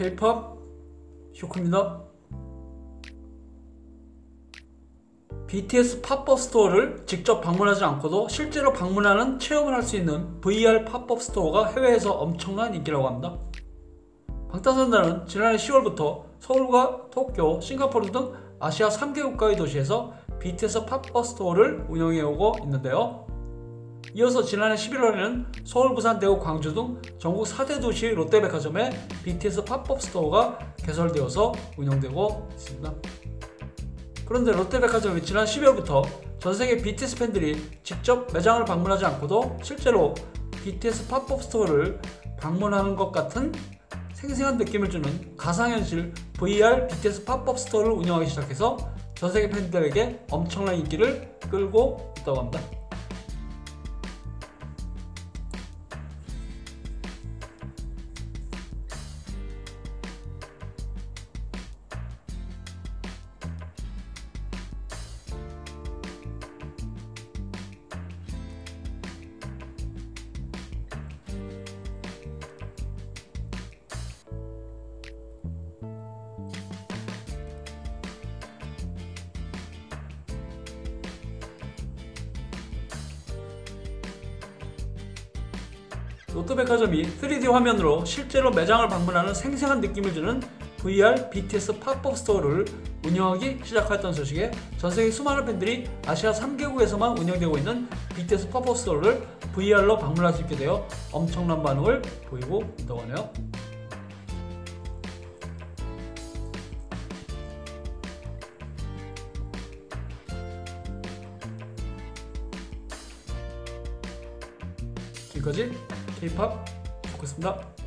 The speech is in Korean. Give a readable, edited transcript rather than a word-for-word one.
K-POP 쇼크입니다. BTS 팝업 스토어를 직접 방문하지 않고도 실제로 방문하는 체험을 할 수 있는 VR 팝업 스토어가 해외에서 엄청난 인기라고 합니다. 방탄소년단은 지난해 10월부터 서울과 도쿄, 싱가포르 등 아시아 3개 국가의 도시에서 BTS 팝업 스토어를 운영해오고 있는데요. 이어서 지난해 11월에는 서울, 부산, 대구, 광주 등 전국 4대 도시 롯데백화점에 BTS 팝업 스토어가 개설되어서 운영되고 있습니다. 그런데 롯데백화점이 지난 12월부터 전세계 BTS 팬들이 직접 매장을 방문하지 않고도 실제로 BTS 팝업 스토어를 방문하는 것 같은 생생한 느낌을 주는 가상현실 VR BTS 팝업 스토어를 운영하기 시작해서 전세계 팬들에게 엄청난 인기를 끌고 있다고 합니다. 롯데백화점이 3D 화면으로 실제로 매장을 방문하는 생생한 느낌을 주는 VR BTS 팝업 스토어를 운영하기 시작했던 소식에 전세계 수많은 팬들이 아시아 3개국에서만 운영되고 있는 BTS 팝업 스토어를 VR로 방문할 수 있게 되어 엄청난 반응을 보이고 있다고 하네요. 지금까지 K-POP 쇼크였습니다.